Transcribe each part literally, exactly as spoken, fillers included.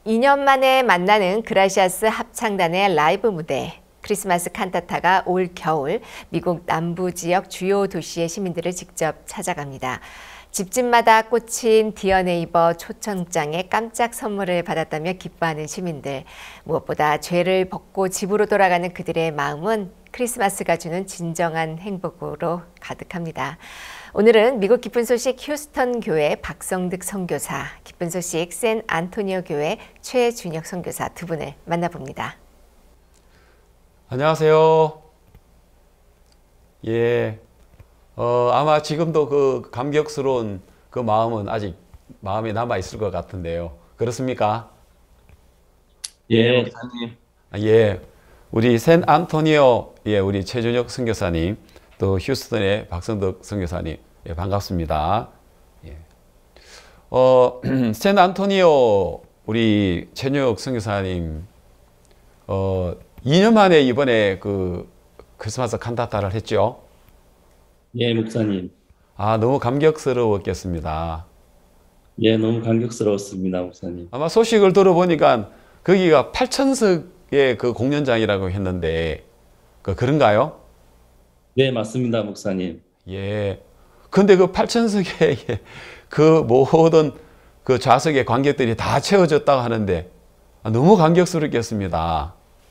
이 년 만에 만나는 그라시아스 합창단의 라이브 무대. 크리스마스 칸타타가 올 겨울 미국 남부 지역 주요 도시의 시민들을 직접 찾아갑니다. 집집마다 꽂힌 디어네이버 초청장에 깜짝 선물을 받았다며 기뻐하는 시민들. 무엇보다 죄를 벗고 집으로 돌아가는 그들의 마음은 크리스마스가 주는 진정한 행복으로 가득합니다. 오늘은 미국 기쁜 소식 휴스턴 교회 박성득 선교사, 기쁜 소식 샌 안토니오 교회 최준혁 선교사 두 분을 만나봅니다. 안녕하세요. 예, 어, 아마 지금도 그 감격스러운 그 마음은 아직 마음에 남아 있을 것 같은데요. 그렇습니까? 예, 목사님. 예, 우리 샌 안토니오, 예, 우리 최준혁 선교사님, 또 휴스턴의 박성덕 선교사님, 예, 반갑습니다. 예. 어, 샌 안토니오, 우리 최준혁 선교사님, 어, 이 년 만에 이번에 그 크리스마스 칸타타를 했죠? 예, 목사님. 아, 너무 감격스러웠겠습니다. 예, 너무 감격스러웠습니다, 목사님. 아마 소식을 들어보니까 거기가 팔천 석의 그 공연장이라고 했는데, 그, 그런가요? 네, 맞습니다, 목사님. 예. 근데 그 팔천 석의 그 모든 그 좌석의 관객들이 다 채워졌다고 하는데, 너무 감격스럽겠습니다.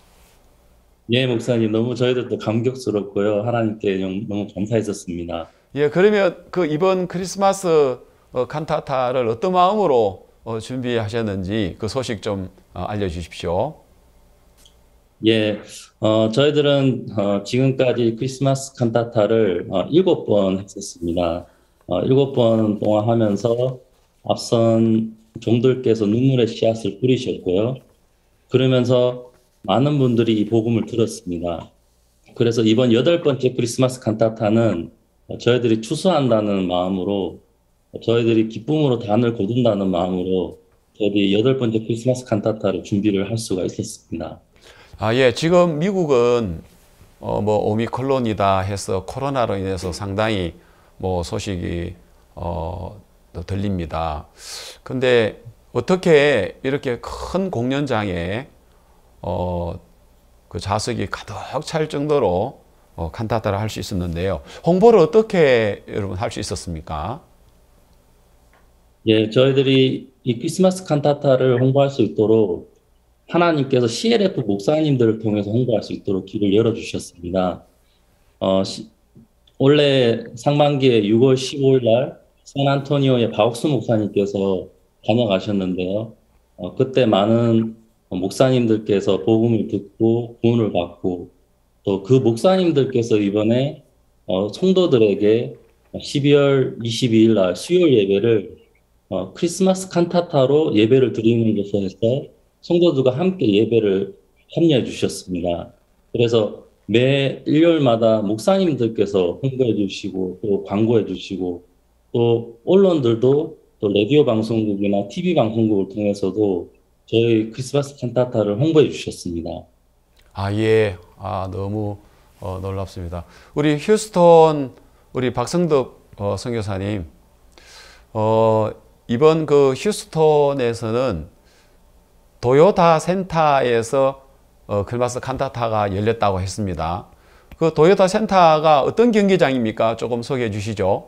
예, 목사님. 너무 저희들도 감격스럽고요. 하나님께 너무 감사했었습니다. 예, 그러면 그 이번 크리스마스 어, 칸타타를 어떤 마음으로 어, 준비하셨는지 그 소식 좀 어, 알려주십시오. 예, 어, 저희들은 어, 지금까지 크리스마스 칸타타를 어, 일곱 번 했었습니다. 어, 일곱 번 동안 하면서 앞선 종들께서 눈물의 씨앗을 뿌리셨고요. 그러면서 많은 분들이 이 복음을 들었습니다. 그래서 이번 여덟 번째 크리스마스 칸타타는 저희들이 추수한다는 마음으로, 저희들이 기쁨으로 단을 거둔다는 마음으로 저희들이 여덟 번째 크리스마스 칸타타를 준비를 할 수가 있었습니다. 아, 예, 지금 미국은 어, 뭐 오미크론이다 해서 코로나로 인해서 상당히 뭐 소식이 어, 들립니다. 근데 어떻게 이렇게 큰 공연장에 어, 그 좌석이 가득 찰 정도로 어, 칸타타를 할 수 있었는데요. 홍보를 어떻게 여러분 할 수 있었습니까? 예, 저희들이 이 크리스마스 칸타타를 홍보할 수 있도록 하나님께서 씨엘에프 목사님들을 통해서 홍보할 수 있도록 길을 열어주셨습니다. 어, 시, 원래 상반기에 유월 십오일 날 샌안토니오의 박옥수 목사님께서 다녀가셨는데요. 어, 그때 많은 목사님들께서 복음을 듣고 구원을 받고 또 그 목사님들께서 이번에 어, 성도들에게 십이월 이십이일 날 수요일 예배를 어, 크리스마스 칸타타로 예배를 드리는 것에 해서 성도들과 함께 예배를 합류해 주셨습니다. 그래서 매 일요일마다 목사님들께서 홍보해 주시고 또 광고해 주시고 또 언론들도 또 라디오 방송국이나 티비 방송국을 통해서도 저희 크리스마스 칸타타를 홍보해 주셨습니다. 아, 예. 아, 너무 어, 놀랍습니다. 우리 휴스턴, 우리 박성덕 어, 선교사님, 어, 이번 그 휴스턴에서는 도요타 센터에서 어, 크리스마스 칸타타가 열렸다고 했습니다. 그 도요타 센터가 어떤 경기장입니까? 조금 소개해 주시죠.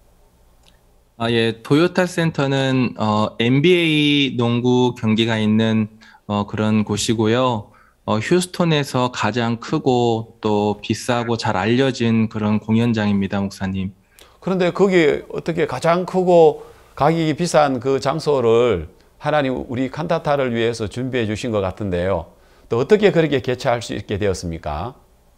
아, 예, 도요타 센터는 어, 엔비에이 농구 경기가 있는 어, 그런 곳이고요. 어, 휴스턴에서 가장 크고 또 비싸고 잘 알려진 그런 공연장입니다, 목사님. 그런데 거기 어떻게 가장 크고 가격이 비싼 그 장소를 하나님 우리 칸타타를 위해서 준비해 주신 것 같은데요. 또 어떻게 그렇게 개최할 수 있게 되었습니까?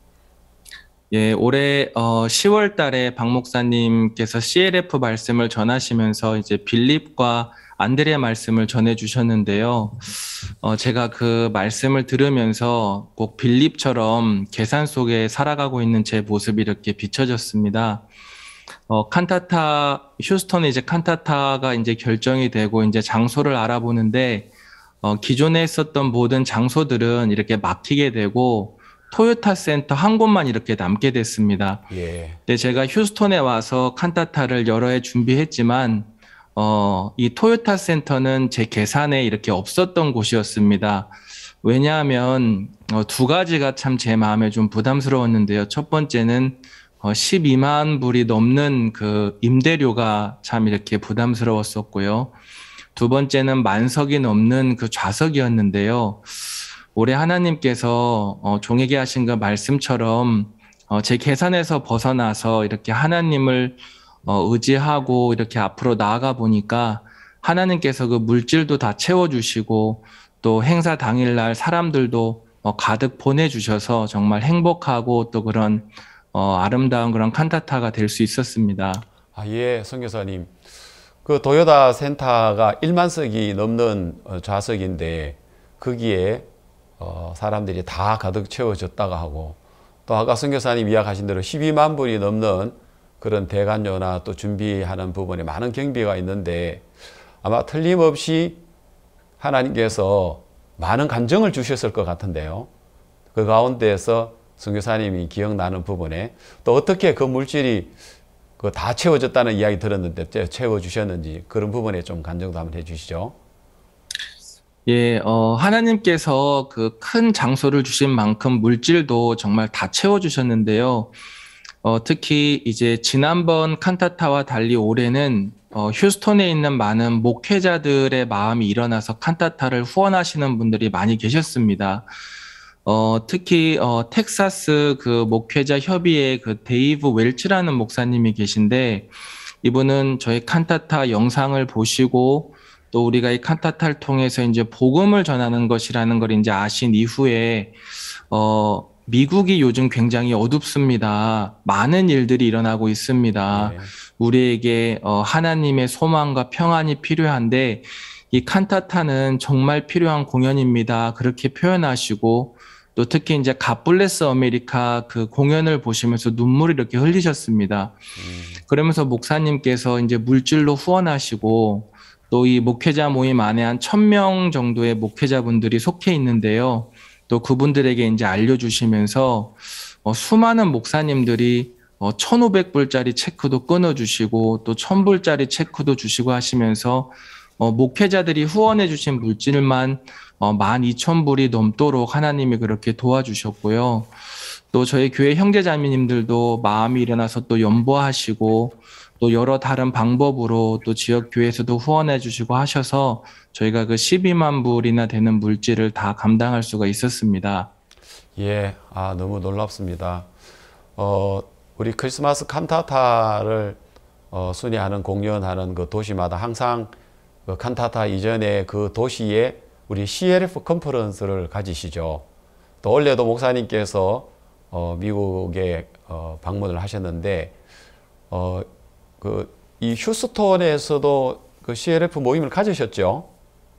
예, 올해 어, 시월 달에 박 목사님께서 씨엘에프 말씀을 전하시면서 이제 빌립과 안드레 말씀을 전해 주셨는데요. 어, 제가 그 말씀을 들으면서 꼭 빌립처럼 계산 속에 살아가고 있는 제 모습이 이렇게 비춰졌습니다. 어, 칸타타, 휴스턴에 이제 칸타타가 이제 결정이 되고 이제 장소를 알아보는데, 어, 기존에 있었던 모든 장소들은 이렇게 막히게 되고, 토요타 센터 한 곳만 이렇게 남게 됐습니다. 예. 근데 제가 휴스턴에 와서 칸타타를 여러 해 준비했지만, 어, 이 토요타 센터는 제 계산에 이렇게 없었던 곳이었습니다. 왜냐하면 어, 두 가지가 참 제 마음에 좀 부담스러웠는데요. 첫 번째는 어, 십이만 불이 넘는 그 임대료가 참 이렇게 부담스러웠었고요. 두 번째는 만석이 넘는 그 좌석이었는데요. 올해 하나님께서 어, 종에게 하신 그 말씀처럼 어, 제 계산에서 벗어나서 이렇게 하나님을 어, 의지하고 이렇게 앞으로 나아가 보니까 하나님께서 그 물질도 다 채워주시고 또 행사 당일날 사람들도 어, 가득 보내주셔서 정말 행복하고 또 그런 어, 아름다운 그런 칸타타가 될 수 있었습니다. 아, 예, 선교사님. 그 도요타 센터가 일만 석이 넘는 어, 좌석인데 거기에 어, 사람들이 다 가득 채워졌다가 하고 또 아까 선교사님 이야기하신 대로 십이만 불이 넘는 그런 대관료나 또 준비하는 부분에 많은 경비가 있는데 아마 틀림없이 하나님께서 많은 감정을 주셨을 것 같은데요. 그 가운데에서 선교사님이 기억나는 부분에 또 어떻게 그 물질이 그 다 채워졌다는 이야기 들었는데 채워주셨는지 그런 부분에 좀 간증도 한번 해주시죠. 예, 어, 하나님께서 그 큰 장소를 주신 만큼 물질도 정말 다 채워주셨는데요. 어, 특히 이제 지난번 칸타타와 달리 올해는 어, 휴스톤에 있는 많은 목회자들의 마음이 일어나서 칸타타를 후원하시는 분들이 많이 계셨습니다. 어, 특히 어, 텍사스 그 목회자 협의회 그 데이브 웰츠라는 목사님이 계신데 이분은 저희 칸타타 영상을 보시고 또 우리가 이 칸타타를 통해서 이제 복음을 전하는 것이라는 걸 이제 아신 이후에 어, 미국이 요즘 굉장히 어둡습니다. 많은 일들이 일어나고 있습니다. 네. 우리에게 어, 하나님의 소망과 평안이 필요한데 이 칸타타는 정말 필요한 공연입니다. 그렇게 표현하시고 또 특히 이제 갓블레스 아메리카 그 공연을 보시면서 눈물을 이렇게 흘리셨습니다. 음. 그러면서 목사님께서 이제 물질로 후원하시고 또 이 목회자 모임 안에 한 천 명 정도의 목회자분들이 속해 있는데요. 또 그분들에게 이제 알려주시면서 어, 수많은 목사님들이 어, 천오백 불짜리 체크도 끊어주시고 또 천 불짜리 체크도 주시고 하시면서 어, 목회자들이 후원해 주신 물질만 어, 만 이천 불이 넘도록 하나님이 그렇게 도와주셨고요. 또 저희 교회 형제자매님들도 마음이 일어나서 또 연보하시고 또 여러 다른 방법으로 또 지역 교회에서도 후원해 주시고 하셔서 저희가 그 십이만 불이나 되는 물질을 다 감당할 수가 있었습니다. 예, 아, 너무 놀랍습니다. 어, 우리 크리스마스 칸타타를 어, 순회하는 공연하는 그 도시마다 항상 그 칸타타 이전에 그 도시에 우리 씨엘에프 컨퍼런스를 가지시죠. 또 원래도 목사님께서 어, 미국에 어, 방문을 하셨는데 어, 그 이 휴스톤에서도 그 씨엘에프 모임을 가지셨죠?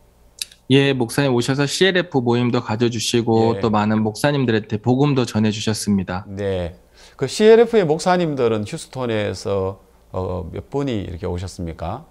예, 목사님 오셔서 씨엘에프 모임도 가져주시고 예. 또 많은 목사님들한테 복음도 전해주셨습니다. 네. 그 씨엘에프의 목사님들은 휴스톤에서 어, 몇 분이 이렇게 오셨습니까?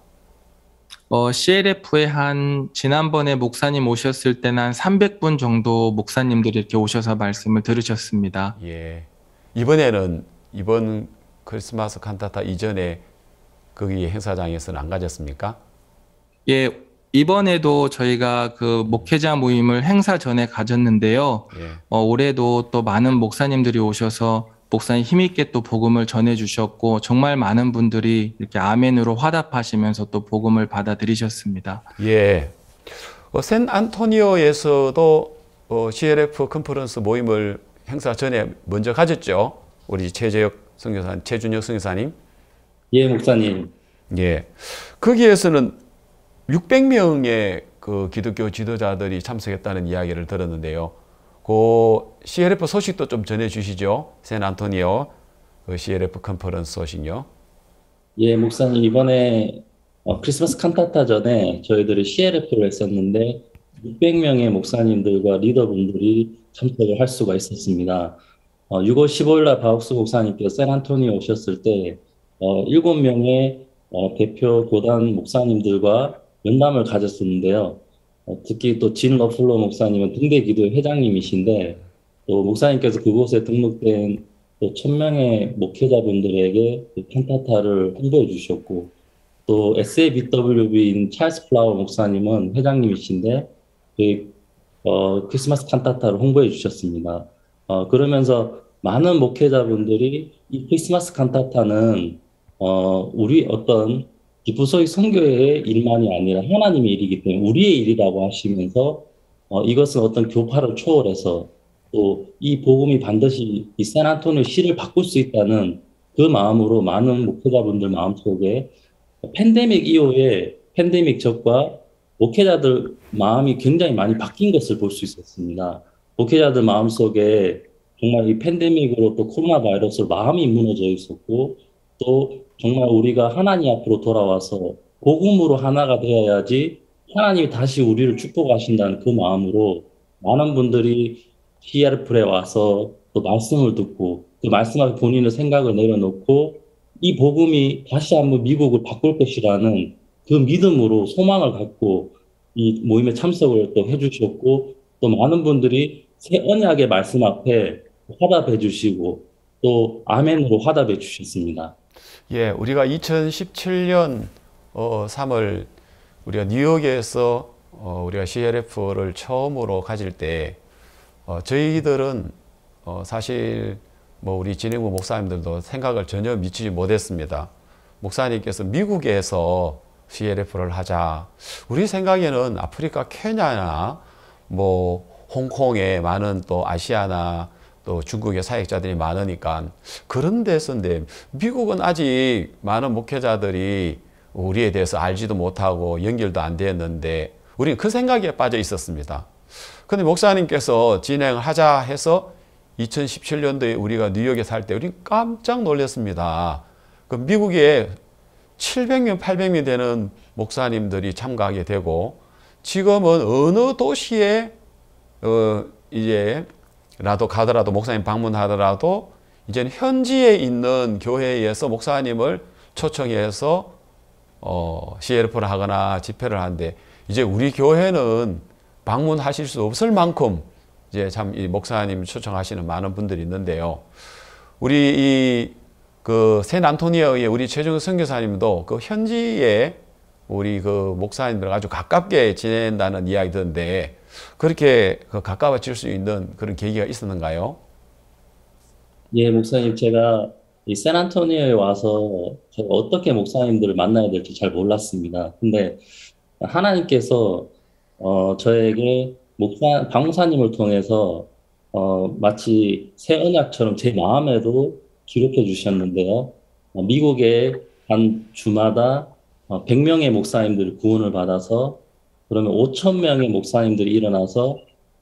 어, 씨엘에프에 한 지난번에 목사님 오셨을 때는 한 삼백 분 정도 목사님들이 이렇게 오셔서 말씀을 들으셨습니다. 예. 이번에는 이번 크리스마스 칸타타 이전에 거기 행사장에서는 안 가졌습니까? 예, 이번에도 저희가 그 목회자 모임을 행사 전에 가졌는데요. 예. 어, 올해도 또 많은 목사님들이 오셔서 목사님 힘있게 또 복음을 전해주셨고 정말 많은 분들이 이렇게 아멘으로 화답하시면서 또 복음을 받아들이셨습니다. 예. 어, 샌안토니오에서도 어, 씨엘에프 컨퍼런스 모임을 행사 전에 먼저 가졌죠. 우리 최재혁 선교사님, 최준혁 선교사님. 예, 목사님. 예. 거기에서는 육백 명의 그 기독교 지도자들이 참석했다는 이야기를 들었는데요. 그 씨엘에프 소식도 좀 전해 주시죠. 샌안토니오 그 씨엘에프 컨퍼런스 소식요. 예, 목사님. 이번에 어, 크리스마스 칸타타 전에 저희들이 씨엘에프를 했었는데 육백 명의 목사님들과 리더분들이 참석을 할 수가 있었습니다. 어, 유월 십오일 날 바욱스 목사님께서 샌안토니오 오셨을 때 어, 일곱 명의 어, 대표 교단 목사님들과 면담을 가졌었는데요. 어, 특히 또 진 러플로 목사님은 등대기도회 회장님이신데 또 목사님께서 그곳에 등록된 또 천 명의 목회자분들에게 그 칸타타를 홍보해 주셨고 또 에스에이비더블유비인 찰스 플라워 목사님은 회장님이신데 그 어, 크리스마스 칸타타를 홍보해 주셨습니다. 어, 그러면서 많은 목회자분들이 이 크리스마스 칸타타는 어, 우리 어떤 기부소의 선교의 일만이 아니라 하나님의 일이기 때문에 우리의 일이라고 하시면서 어, 이것은 어떤 교파를 초월해서 또 이 복음이 반드시 이 샌안토니오 시를 바꿀 수 있다는 그 마음으로 많은 목회자분들 마음속에 팬데믹 이후에 팬데믹 전과 목회자들 마음이 굉장히 많이 바뀐 것을 볼 수 있었습니다. 목회자들 마음속에 정말 이 팬데믹으로 또 코로나 바이러스로 마음이 무너져 있었고 또 정말 우리가 하나님 앞으로 돌아와서 복음으로 하나가 되어야지 하나님이 다시 우리를 축복하신다는 그 마음으로 많은 분들이 씨알에프에 와서 또 말씀을 듣고 그 말씀 앞에 본인의 생각을 내려놓고 이 복음이 다시 한번 미국을 바꿀 것이라는 그 믿음으로 소망을 갖고 이 모임에 참석을 또 해주셨고 또 많은 분들이 새 언약의 말씀 앞에 화답해 주시고 또 아멘으로 화답해 주셨습니다. 예, 우리가 이천십칠 년 어, 삼월 우리가 뉴욕에서 어, 우리가 씨엘에프를 처음으로 가질 때 어, 저희들은 어, 사실 뭐 우리 진행부 목사님들도 생각을 전혀 미치지 못했습니다. 목사님께서 미국에서 씨엘에프를 하자. 우리 생각에는 아프리카 케냐나 뭐 홍콩에 많은 또 아시아나 또 중국의 사역자들이 많으니까 그런 데서인데 미국은 아직 많은 목회자들이 우리에 대해서 알지도 못하고 연결도 안 되었는데 우리는 그 생각에 빠져 있었습니다. 근데 목사님께서 진행을 하자 해서 이천십칠 년도에 우리가 뉴욕에 살 때 우리는 깜짝 놀랐습니다. 그 미국에 칠백 명, 팔백 명 되는 목사님들이 참가하게 되고 지금은 어느 도시에 어 이제 라도 가더라도 목사님 방문하더라도 이제는 현지에 있는 교회에서 목사님을 초청해서 어 씨엘에프를 하거나 집회를 하는데 이제 우리 교회는 방문하실 수 없을 만큼 이제 참 이 목사님 초청하시는 많은 분들이 있는데요. 우리 이 그 샌안토니오의 우리 최종 선교사님도 그 현지에 우리 그 목사님들 아주 가깝게 지낸다는 이야기 듣는데 그렇게 그 가까워질 수 있는 그런 계기가 있었는가요? 예, 목사님 제가 이 샌안토니오에 와서 제가 어떻게 목사님들을 만나야 될지 잘 몰랐습니다. 근데 하나님께서 어, 저에게 목사, 박목사님을 통해서 어, 마치 새 언약처럼 제 마음에도 기록해 주셨는데요. 어, 미국의 한 주마다 어, 백 명의 목사님들이 구원을 받아서 그러면 오천 명의 목사님들이 일어나서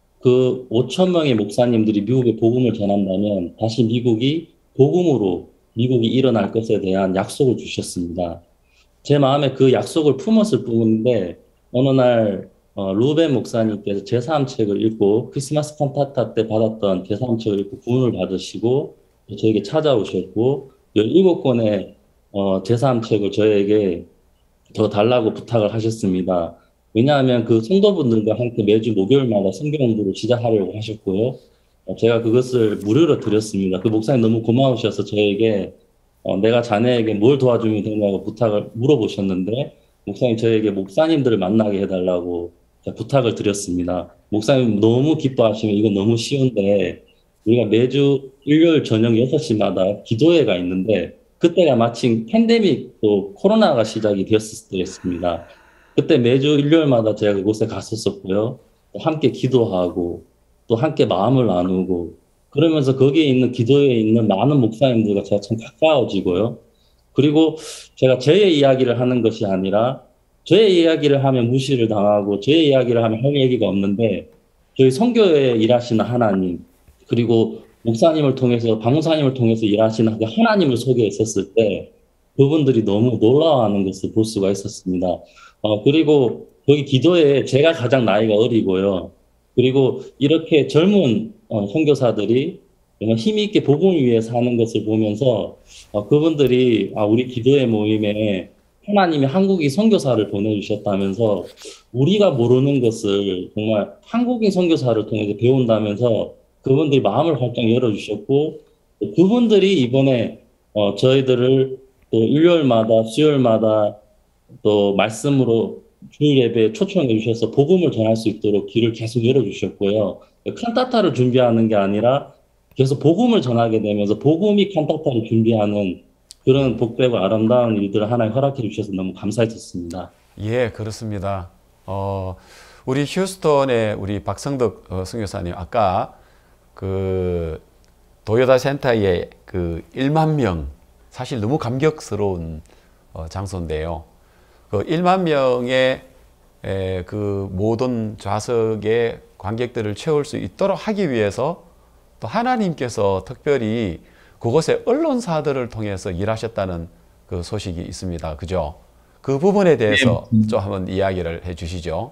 그 오천 명의 목사님들이 미국에 복음을 전한다면 다시 미국이 복음으로 미국이 일어날 것에 대한 약속을 주셨습니다. 제 마음에 그 약속을 품었을 뿐인데 어느 날 어, 루벤 목사님께서 제사함 책을 읽고 크리스마스 칸타타 때 받았던 제사함 책을 읽고 구원을 받으시고 저에게 찾아오셨고 열일곱 권의 어, 제사함 책을 저에게 더 달라고 부탁을 하셨습니다. 왜냐하면 그 성도분들과 함께 매주 목요일마다 성경 공부를 시작하려고 하셨고요. 어, 제가 그것을 무료로 드렸습니다. 그 목사님 너무 고마우셔서 저에게 어, 내가 자네에게 뭘 도와주면 되냐고 부탁을 물어보셨는데 목사님 저에게 목사님들을 만나게 해달라고 부탁을 드렸습니다. 목사님 너무 기뻐하시면 이건 너무 쉬운데 우리가 매주 일요일 저녁 여섯 시마다 기도회가 있는데 그때가 마침 팬데믹 또 코로나가 시작이 되었을 때였습니다. 그때 매주 일요일마다 제가 그곳에 갔었었고요. 또 함께 기도하고 또 함께 마음을 나누고 그러면서 거기에 있는 기도회에 있는 많은 목사님들과 제가 참 가까워지고요. 그리고 제가 저의 이야기를 하는 것이 아니라 저의 이야기를 하면 무시를 당하고 저의 이야기를 하면 할 얘기가 없는데 저희 선교회에 일하시는 하나님 그리고 목사님을 통해서 박목사님을 통해서 일하시는 그 하나님을 소개했었을 때 그분들이 너무 놀라워하는 것을 볼 수가 있었습니다. 어, 그리고 거기 기도에 제가 가장 나이가 어리고요. 그리고 이렇게 젊은 어, 선교사들이 정말 힘있게 복음을 위해서 하는 것을 보면서 어, 그분들이 아, 우리 기도회 모임에 하나님이 한국인 선교사를 보내주셨다면서 우리가 모르는 것을 정말 한국인 선교사를 통해서 배운다면서 그분들이 마음을 활짝 열어주셨고 그분들이 이번에 어, 저희들을 또 일요일마다 수요일마다 또 말씀으로 주일 예배에 초청해 주셔서 복음을 전할 수 있도록 길을 계속 열어주셨고요. 칸타타를 준비하는 게 아니라 계속 복음을 전하게 되면서 복음이 칸타타를 준비하는 그런 복되고 아름다운 일들을 하나님 허락해 주셔서 너무 감사했었습니다. 예, 그렇습니다. 어, 우리 휴스턴의 우리 박성덕 어, 선교사님, 아까 그 도요타 센터의 그 일만 명, 사실 너무 감격스러운 어, 장소인데요. 그 일만 명의 에, 그 모든 좌석의 관객들을 채울 수 있도록 하기 위해서 또 하나님께서 특별히 그곳의 언론사들을 통해서 일하셨다는 그 소식이 있습니다. 그죠? 그 부분에 대해서 네. 좀 한번 이야기를 해 주시죠.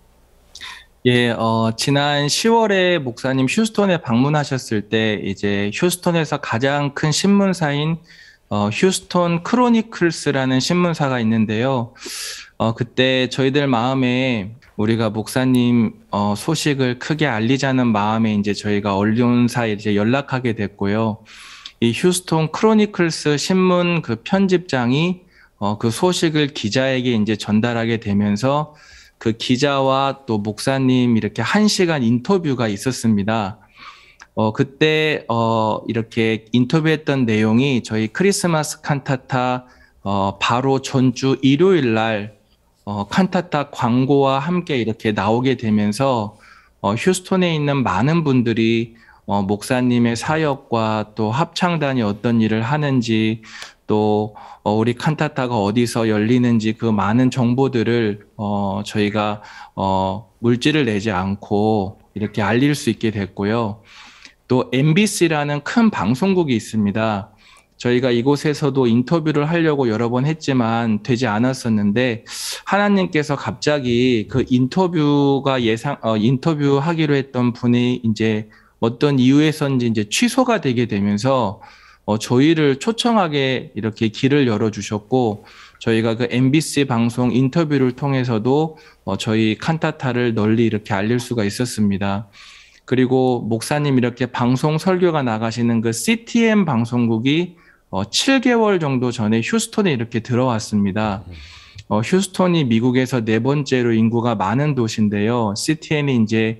예, 어, 지난 시월에 목사님 휴스턴에 방문하셨을 때 이제 휴스턴에서 가장 큰 신문사인 어, 휴스턴 크로니클스라는 신문사가 있는데요. 어, 그때 저희들 마음에 우리가 목사님 어, 소식을 크게 알리자는 마음에 이제 저희가 언론사에 이제 연락하게 됐고요. 이 휴스턴 크로니클스 신문 그 편집장이 어, 그 소식을 기자에게 이제 전달하게 되면서 그 기자와 또 목사님 이렇게 한 시간 인터뷰가 있었습니다. 어, 그때, 어, 이렇게 인터뷰했던 내용이 저희 크리스마스 칸타타, 어, 바로 전주 일요일 날, 어, 칸타타 광고와 함께 이렇게 나오게 되면서, 어, 휴스턴에 있는 많은 분들이, 어, 목사님의 사역과 또 합창단이 어떤 일을 하는지, 또, 어, 우리 칸타타가 어디서 열리는지 그 많은 정보들을, 어, 저희가, 어, 물질을 내지 않고 이렇게 알릴 수 있게 됐고요. 또 엠비씨라는 큰 방송국이 있습니다. 저희가 이곳에서도 인터뷰를 하려고 여러 번 했지만 되지 않았었는데 하나님께서 갑자기 그 인터뷰가 예상 어, 인터뷰하기로 했던 분이 이제 어떤 이유에서인지 이제 취소가 되게 되면서 어, 저희를 초청하게 이렇게 길을 열어주셨고 저희가 그 엠비씨 방송 인터뷰를 통해서도 어, 저희 칸타타를 널리 이렇게 알릴 수가 있었습니다. 그리고 목사님 이렇게 방송 설교가 나가시는 그 씨티엔 방송국이 어, 칠 개월 정도 전에 휴스턴에 이렇게 들어왔습니다. 어, 휴스턴이 미국에서 네 번째로 인구가 많은 도시인데요. 씨티엔이 이제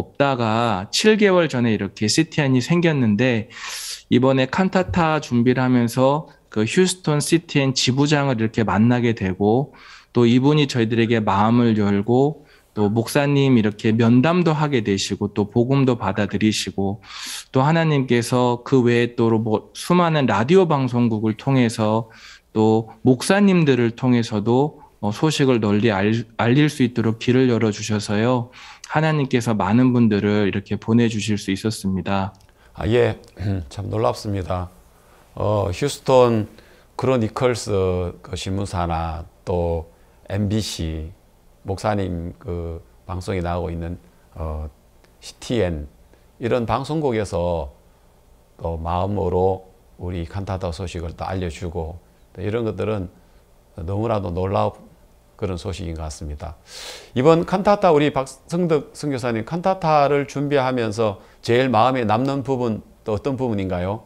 없다가 칠 개월 전에 이렇게 씨티엔이 생겼는데 이번에 칸타타 준비를 하면서 그 휴스턴 씨티엔 지부장을 이렇게 만나게 되고 또 이분이 저희들에게 마음을 열고 또 목사님 이렇게 면담도 하게 되시고 또 복음도 받아들이시고 또 하나님께서 그 외에 또 뭐 수많은 라디오 방송국을 통해서 또 목사님들을 통해서도 소식을 널리 알릴 수 있도록 길을 열어주셔서요. 하나님께서 많은 분들을 이렇게 보내주실 수 있었습니다. 아, 예, 참 놀랍습니다. 어, 휴스턴 크로니컬스 그 신문사나 또 엠비씨 목사님 그 방송이 나오고 있는 어, 씨티엔 이런 방송국에서 또 마음으로 우리 칸타타 소식을 또 알려주고 또 이런 것들은 너무나도 놀라운 그런 소식인 것 같습니다. 이번 칸타타 우리 박성덕 선교사님 칸타타를 준비하면서 제일 마음에 남는 부분 또 어떤 부분인가요?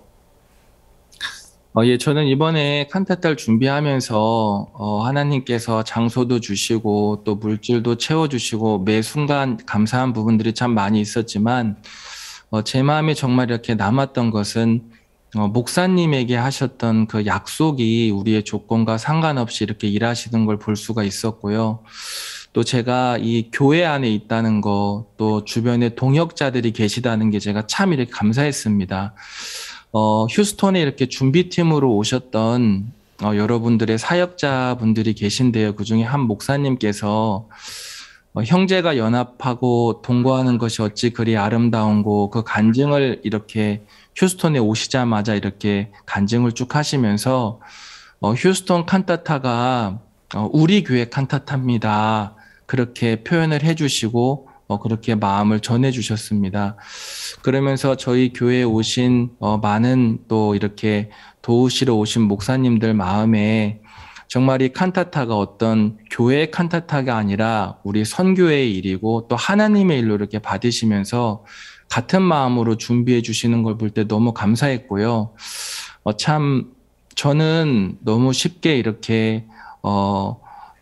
어, 예, 저는 이번에 칸타타를 준비하면서 어, 하나님께서 장소도 주시고 또 물질도 채워주시고 매 순간 감사한 부분들이 참 많이 있었지만 어, 제 마음에 정말 이렇게 남았던 것은 어, 목사님에게 하셨던 그 약속이 우리의 조건과 상관없이 이렇게 일하시는 걸 볼 수가 있었고요. 또 제가 이 교회 안에 있다는 거, 또 주변에 동역자들이 계시다는 게 제가 참 이렇게 감사했습니다. 어, 휴스턴에 이렇게 준비팀으로 오셨던 어, 여러분들의 사역자분들이 계신데요. 그 중에 한 목사님께서 어, 형제가 연합하고 동거하는 것이 어찌 그리 아름다운고 그 간증을 이렇게 휴스턴에 오시자마자 이렇게 간증을 쭉 하시면서 어, 휴스턴 칸타타가 어, 우리 교회 칸타타입니다. 그렇게 표현을 해주시고 어, 그렇게 마음을 전해주셨습니다. 그러면서 저희 교회에 오신 어, 많은 또 이렇게 도우시러 오신 목사님들 마음에 정말 이 칸타타가 어떤 교회의 칸타타가 아니라 우리 선교의 일이고 또 하나님의 일로 이렇게 받으시면서 같은 마음으로 준비해 주시는 걸 볼 때 너무 감사했고요. 어, 참 저는 너무 쉽게 이렇게 어,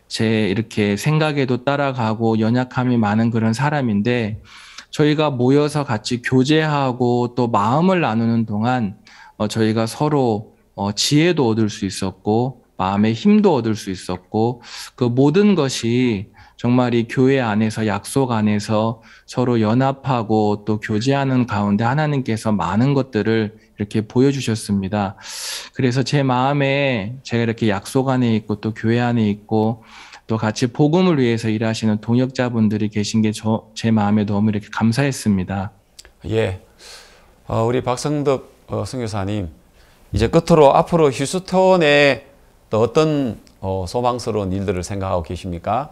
제 이렇게 생각에도 따라가고 연약함이 많은 그런 사람인데 저희가 모여서 같이 교제하고 또 마음을 나누는 동안 어, 저희가 서로 어, 지혜도 얻을 수 있었고 마음의 힘도 얻을 수 있었고 그 모든 것이 정말 이 교회 안에서 약속 안에서 서로 연합하고 또 교제하는 가운데 하나님께서 많은 것들을 이렇게 보여주셨습니다. 그래서 제 마음에 제가 이렇게 약속 안에 있고 또 교회 안에 있고 또 같이 복음을 위해서 일하시는 동역자분들이 계신 게 제 마음에 너무 이렇게 감사했습니다. 예, 어, 우리 박성덕 어, 선교사님, 이제 끝으로 앞으로 휴스턴에 또 어떤 어, 소망스러운 일들을 생각하고 계십니까?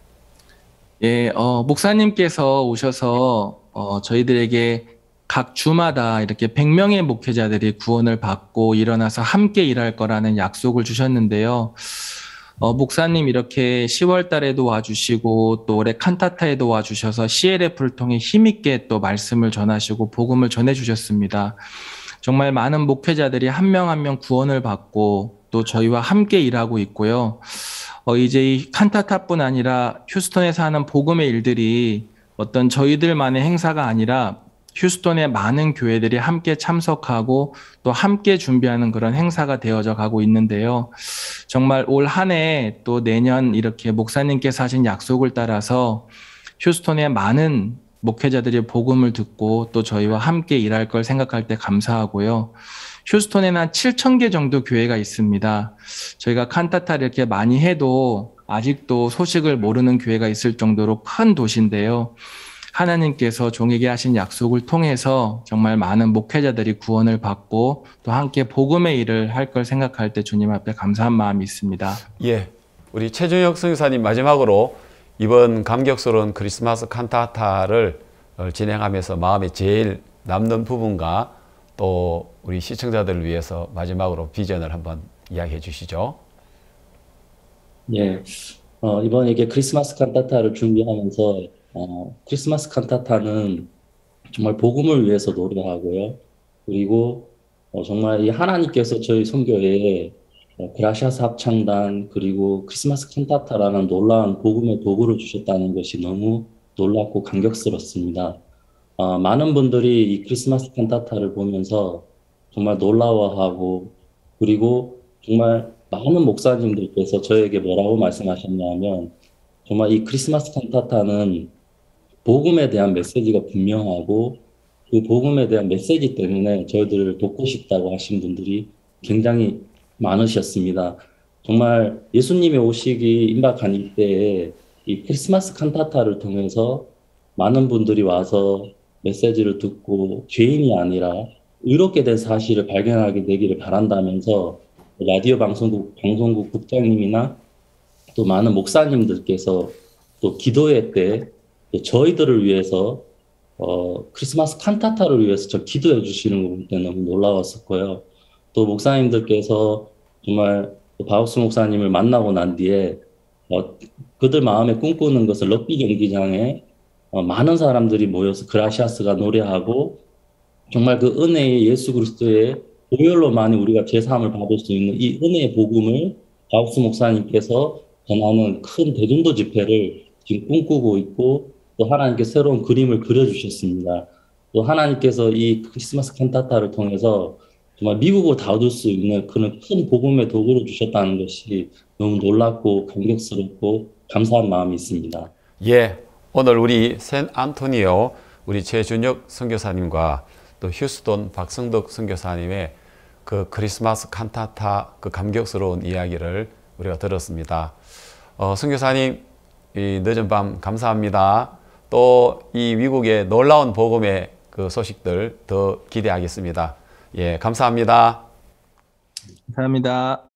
예, 어, 목사님께서 오셔서 어, 저희들에게 각 주마다 이렇게 백 명의 목회자들이 구원을 받고 일어나서 함께 일할 거라는 약속을 주셨는데요. 어, 목사님 이렇게 시월 달에도 와주시고 또 올해 칸타타에도 와주셔서 씨엘에프를 통해 힘있게 또 말씀을 전하시고 복음을 전해주셨습니다. 정말 많은 목회자들이 한 명 한 명 구원을 받고 또 저희와 함께 일하고 있고요. 어, 이제 이 칸타타뿐 아니라 휴스턴에서 하는 복음의 일들이 어떤 저희들만의 행사가 아니라 휴스턴의 많은 교회들이 함께 참석하고 또 함께 준비하는 그런 행사가 되어져 가고 있는데요. 정말 올 한 해 또 내년 이렇게 목사님께서 하신 약속을 따라서 휴스턴의 많은 목회자들이 복음을 듣고 또 저희와 함께 일할 걸 생각할 때 감사하고요. 휴스턴에는 한 칠천 개 정도 교회가 있습니다. 저희가 칸타타를 이렇게 많이 해도 아직도 소식을 모르는 교회가 있을 정도로 큰 도시인데요. 하나님께서 종에게 하신 약속을 통해서 정말 많은 목회자들이 구원을 받고 또 함께 복음의 일을 할 걸 생각할 때 주님 앞에 감사한 마음이 있습니다. 예, 우리 최준혁 선교사님 마지막으로 이번 감격스러운 크리스마스 칸타타를 진행하면서 마음에 제일 남는 부분과 또 우리 시청자들을 위해서 마지막으로 비전을 한번 이야기해 주시죠. 예, 어, 이번에 이게 크리스마스 칸타타를 준비하면서 어, 크리스마스 칸타타는 정말 복음을 위해서 노래하고요. 그리고 어, 정말 이 하나님께서 저희 선교회에 어, 그라시아스 합창단 그리고 크리스마스 칸타타라는 놀라운 복음의 도구를 주셨다는 것이 너무 놀랍고 감격스럽습니다. 어, 많은 분들이 이 크리스마스 칸타타를 보면서 정말 놀라워하고 그리고 정말 많은 목사님들께서 저에게 뭐라고 말씀하셨냐면 정말 이 크리스마스 칸타타는 복음에 대한 메시지가 분명하고 그 복음에 대한 메시지 때문에 저희들을 돕고 싶다고 하신 분들이 굉장히 많으셨습니다. 정말 예수님이 오시기 임박한 이때에 이 크리스마스 칸타타를 통해서 많은 분들이 와서 메시지를 듣고 죄인이 아니라 의롭게 된 사실을 발견하게 되기를 바란다면서 라디오 방송국, 방송국 국장님이나 또 많은 목사님들께서 또 기도회 때 또 저희들을 위해서 어, 크리스마스 칸타타를 위해서 저 기도해 주시는 거 볼 때 너무 놀라웠었고요. 또 목사님들께서 정말 바우스 목사님을 만나고 난 뒤에 어, 그들 마음에 꿈꾸는 것을 럭비 경기장에 어, 많은 사람들이 모여서 그라시아스가 노래하고 정말 그 은혜의 예수 그리스도의 보혈로만이 우리가 제사함을 받을 수 있는 이 은혜의 복음을 바우스 목사님께서 전하는 큰 대중도 집회를 지금 꿈꾸고 있고 또 하나님께 새로운 그림을 그려주셨습니다. 또 하나님께서 이 크리스마스 칸타타를 통해서 정말 미국을 다 얻을 수 있는 그런 큰 복음의 도구를 주셨다는 것이 너무 놀랍고 감격스럽고 감사한 마음이 있습니다. 예, 오늘 우리 샌안토니오 우리 최준혁 선교사님과 또 휴스턴 박성덕 선교사님의 그 크리스마스 칸타타 그 감격스러운 이야기를 우리가 들었습니다. 어, 선교사님 이 늦은 밤 감사합니다. 또 이 미국의 놀라운 복음의 그 소식들 더 기대하겠습니다. 예, 감사합니다. 감사합니다.